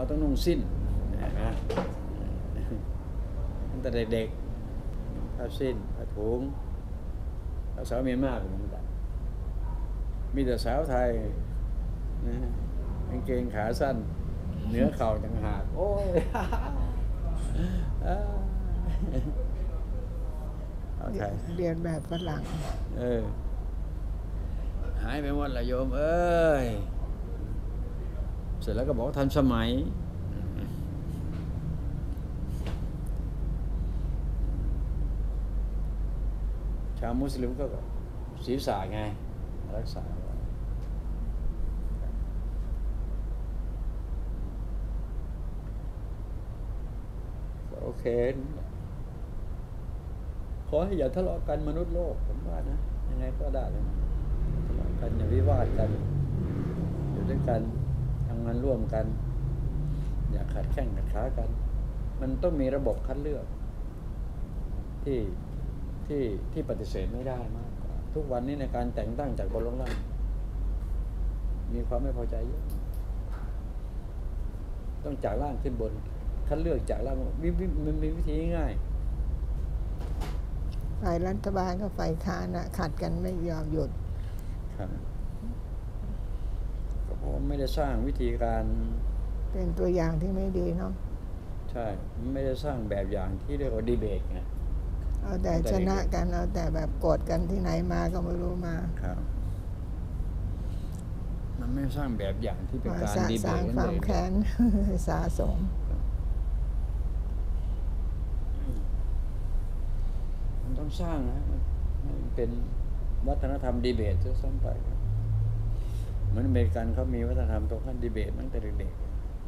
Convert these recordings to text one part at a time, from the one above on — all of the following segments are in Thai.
ต้องนุ่งสิ้นนะตั้งแต่เด็กๆผ้าสิ้นผ้าถุงสาวเมียนมาก็เหมือนกันมีแต่สาวไทยนะกางเกงขาสั้นเหนือเข่าต่างหากโอ้ยเรียนแบบฝรั่งหายไปหมดละโยมเอ้ยเสร็จแล้วก็บอกทันสมัยชาวมุสลิมก็ศีรษะไงรักษาโอเคขอให้อย่าทะเลาะกันมนุษย์โลกผมว่านะยังไงก็ได้เลยทะเลาะกันอย่าวิวาทกันอยู่ด้วยกันทำงานร่วมกันอย่าขัดแข้งขัดขากันมันต้องมีระบบคัดเลือกที่ปฏิเสธไม่ได้มากกว่าทุกวันนี้ในการแต่งตั้งจากบนลงล่างมีความไม่พอใจเยอะต้องจากล่างขึ้นบนคัดเลือกจากล่างมันมีวิธีง่ายฝ่ายรัฐบาลกับฝ่ายค้านขัดกันไม่ยอมหยุดครับก็เพราะไม่ได้สร้างวิธีการเป็นตัวอย่างที่ไม่ดีเนาะใช่ไม่ได้สร้างแบบอย่างที่เรียกว่าดีเบตไงเอาแต่ชนะกันเอาแต่แบบโกรธกันที่ไหนมาก็ไม่รู้มาครับมันไม่สร้างแบบอย่างที่เป็นการดีเบตสร้างความแค้นสะสมมันต้องสร้างนะมันเป็นวัฒนธรรมดีเบตจะซ้ำไปเหมือนอเมริกันเขามีวัฒนธรรมตรงขั้นดีเบตตั้งแต่เด็ก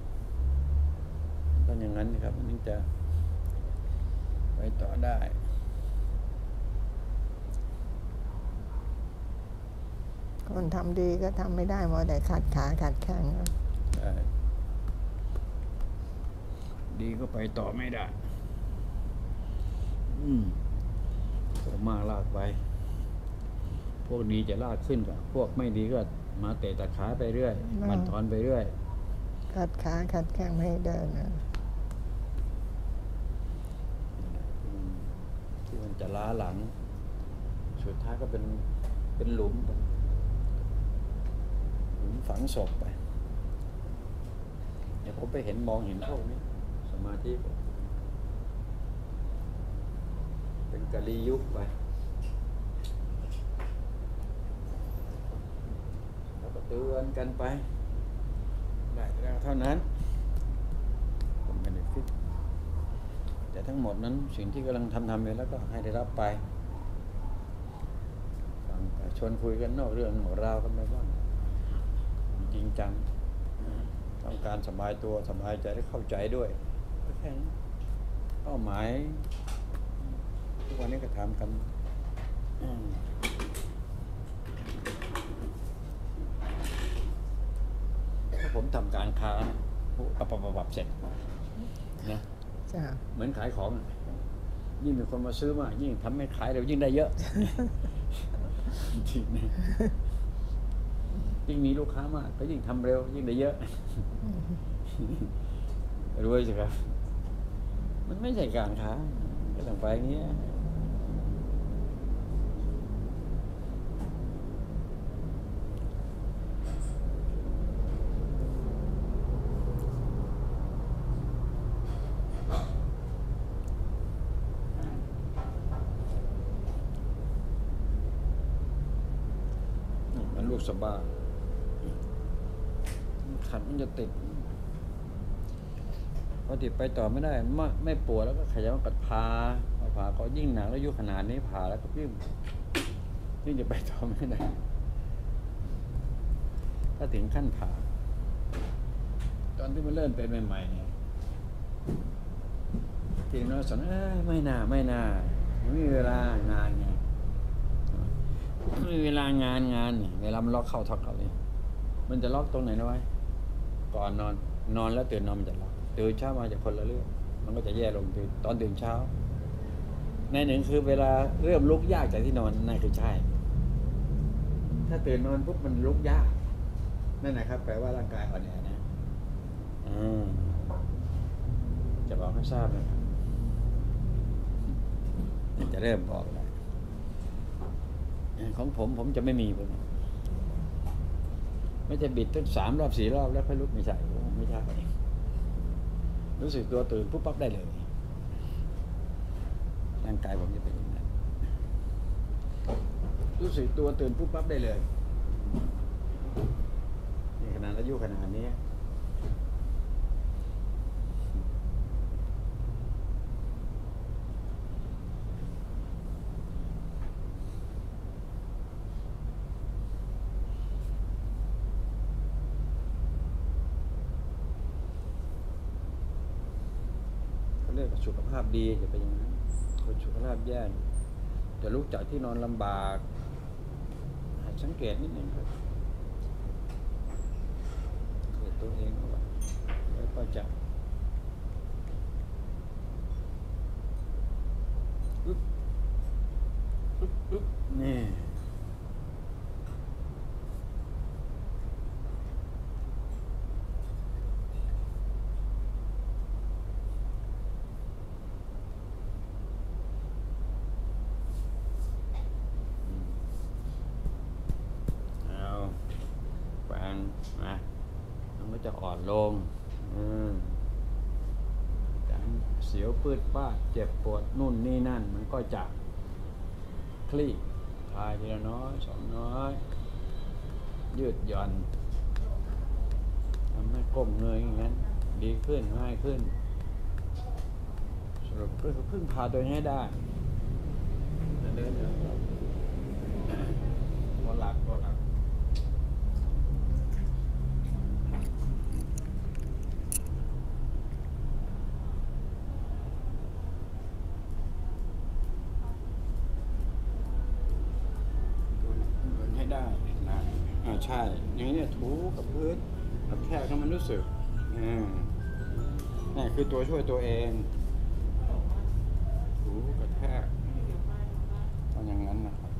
ๆต้องอย่างนั้นครับมันจะไปต่อได้คนทำดีก็ทำไม่ได้หมดแต่ขัดขาขัดแข้งดีก็ไปต่อไม่ได้พวกมากลากไปพวกดีจะลากขึ้นกับพวกไม่ดีก็มาเตะตะขาไปเรื่อยบั่นทอนไปเรื่อยขัดขาขัดแข้งไม่ให้เดินที่มันจะล้าหลังสุดท้ายก็เป็นหลุมฝังศพไปเดี๋ยวผมไปมองเห็นพวกนี้สมาธิเป็นกะลียุคไปแล้วก็เตือนกันไปได้แล้วเท่านั้นผมไม่ได้ฟิตแต่ทั้งหมดนั้นสิ่งที่กำลังทำไปแล้วก็ให้ได้รับไปฟังไปชวนคุยกันนอกเรื่องหัวราวกันไปบ้างจริงจังต้องการสบายตัวสบายใจและเข้าใจด้วยแค่นี้เป้าหมายทุกวันนี้ก็ทำกันถ้าผมทำการค้าปับเสร็จนะเหมือนขายของยิ่งมีคนมาซื้อมากยิ่งทำให้ขายเร็วยิ่งได้เยอะจริงนะยิ่งมีลูกค้ามากก็ยิ่งทำเร็วยิ่งได้เยอะรวยสิครับมันไม่ใช่การค้าก็ต้องไปอย่างเงี้ยมันลูกสะบ้าขัดมันจะติดพอติดไปต่อไม่ได้ไม่ปวดแล้วก็ขยันกัดผ่าก็ยิ่งหนักแล้วยุคขนาดนี้ผ่าแล้วก็ยิ่งจะไปต่อไม่ได้ถ้าถึงขั้นผ่าตอนที่มันเริ่มเป็นใหม่ๆเนี่ยทีนี้เราสอนไม่น่าไม่มีเวลางานไงไม่มีเวลางานเนี่ยเวลามันล็อกเข้าท็อกเขาเลยมันจะล็อกตรงไหนนะไว้ก่อนนอนแล้วตื่นนอนมันจะล็อกตื่นเช้ามาจากคนละเรื่องมันก็จะแย่ลงตอนตื่นเช้าในหนึ่งคือเวลาเริ่มลุกยากจากที่นอนนั่นคือใช่ถ้าตื่นนอนปุ๊บมันลุกยากนั่นนะครับแปลว่าร่างกายอ่อนแอนะไม่ทราบเลยจะเริ่มบอกแล้วของผมจะไม่มีผมไม่จะบิดตั้ง3 รอบ 4 รอบแล้วค่อยลุกไม่ใช่ไม่ใช่รู้สึกตัวตื่นปุ๊บปั๊บได้เลยร่างกายผมจะเป็นอย่างนั้นรู้สึกตัวตื่นปุ๊บปั๊บได้เลยนี่ขนาดอายุขนาดนี้เรียกว่าสุขภาพดีจะเป็นอย่างนั้นคนสุขภาพแย่จะลุกจากที่นอนลำบากหัดสังเกตนิดนึงครับเกิดตัวเองเอาไว้แล้วก็จะอึ๊บนี่มามันก็จะอ่อนลงการเสียวปืดป้าเจ็บปวดนู่นนี่นั่นมันก็จะคลี่คลายทีละน้อย2 น้อยยืดหย่อนทำให้ก้มเงยอย่างนั้นดีขึ้นง่ายขึ้นสรุปก็คือพึ่งพาตัวเองให้ได้เดินตัวหลักได้นะใช่อย่างนี้ถูกับพื้นกับแค่ให้มันรู้สึกนี่คือตัวช่วยตัวเองถูกับแค่ทำอย่างนั้นนะครับ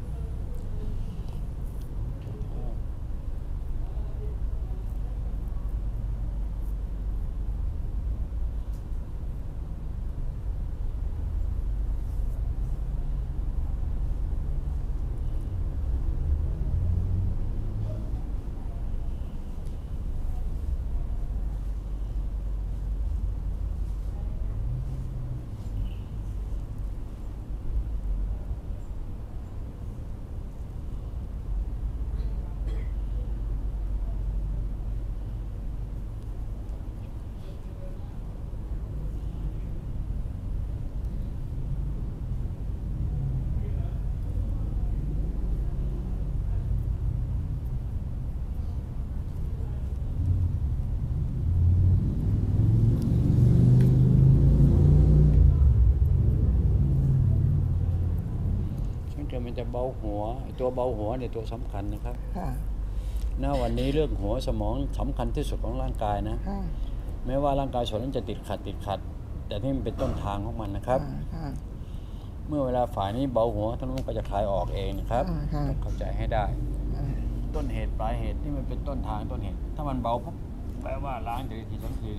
มันจะเบาหัวตัวเบาหัวเนี่ยตัวสำคัญนะครับณวันนี้เรื่องหัวสมองสำคัญที่สุดของร่างกายนะแม้ว่าร่างกายส่วนนั้นจะติดขัดแต่ที่มันเป็นต้นทางของมันนะครับเมื่อเวลาฝ่ายนี้เบาหัวทั้งนั้นก็จะคลายออกเองนะครับต้องเข้าใจให้ได้ต้นเหตุปลายเหตุที่มันเป็นต้นทางต้นเหตุถ้ามันเบาปุ๊บแปลว่าล้างที2 ที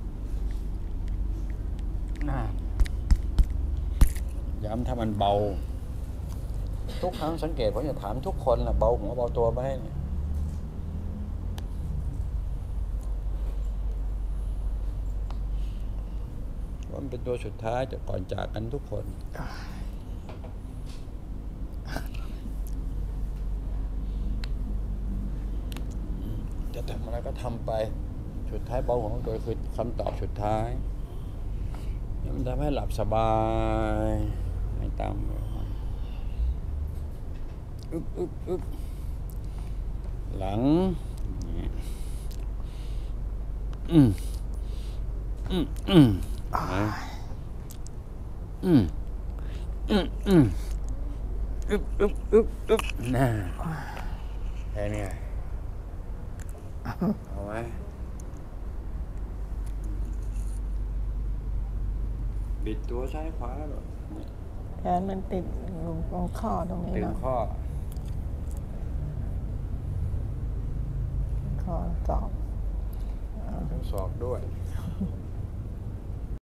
ย้ำถ้ามันเบาทุกครั้งสังเกตผมจะถามทุกคนนะเบาหัวเบาตัวไหมเนี่ยว่ามันเป็นตัวสุดท้ายจะก่อนจากกันทุกคนจะทำอะไรก็ทำไปสุดท้ายเบาหัวตัวคือคำตอบสุดท้ายมันทำให้หลับสบายไม่ตามอึ๊บหลังอึ๊บน่าแค่นี้เอาไว้บิดตัวซ้ายขวาหรอแขนมันติดตรงข้อตรงนี้ตึงข้อศอกทั้งศอกด้วย